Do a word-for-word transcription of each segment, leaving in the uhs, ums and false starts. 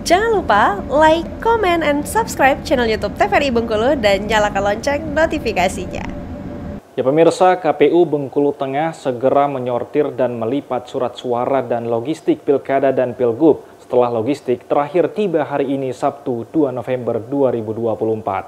Jangan lupa like, comment, and subscribe channel YouTube T V R I Bengkulu dan nyalakan lonceng notifikasinya. Ya pemirsa, K P U Bengkulu Tengah segera menyortir dan melipat surat suara dan logistik Pilkada dan Pilgub setelah logistik terakhir tiba hari ini Sabtu dua November dua ribu dua puluh empat.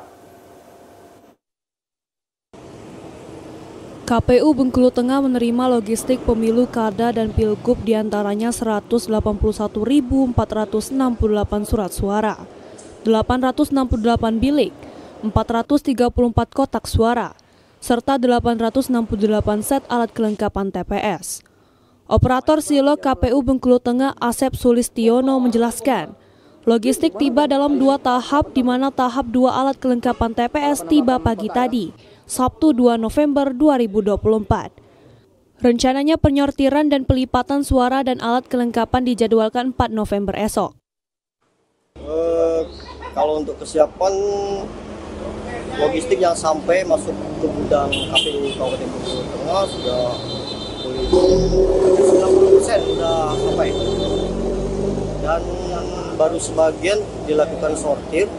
K P U Bengkulu Tengah menerima logistik pemilu Kada dan Pilgub diantaranya seratus delapan puluh satu ribu empat ratus enam puluh delapan surat suara, delapan ratus enam puluh delapan bilik, empat ratus tiga puluh empat kotak suara, serta delapan ratus enam puluh delapan set alat kelengkapan T P S. Operator Silo K P U Bengkulu Tengah Asep Sulistiono menjelaskan, logistik tiba dalam dua tahap di mana tahap dua alat kelengkapan T P S tiba pagi tadi, Sabtu dua November dua ribu dua puluh empat. Rencananya penyortiran dan pelipatan suara dan alat kelengkapan dijadwalkan empat November esok. Uh, kalau untuk kesiapan logistik yang sampai masuk ke gudang K P U Kabupaten Bengkulu Tengah sudah sembilan puluh persen sudah sampai. Dan baru sebagian dilakukan sortir.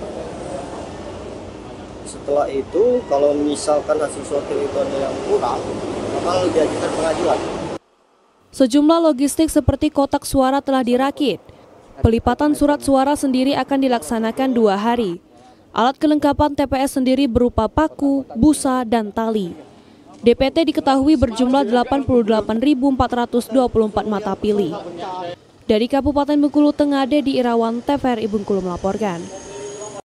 Setelah itu, kalau misalkan hasil sortir itu ada yang kurang, bakal diajukan pengadilan. Sejumlah logistik seperti kotak suara telah dirakit. Pelipatan surat suara sendiri akan dilaksanakan dua hari. Alat kelengkapan T P S sendiri berupa paku, busa, dan tali. D P T diketahui berjumlah delapan puluh delapan ribu empat ratus dua puluh empat mata pilih. Dari Kabupaten Bengkulu Tengah, Dedi Irawan, T V R I Bengkulu melaporkan.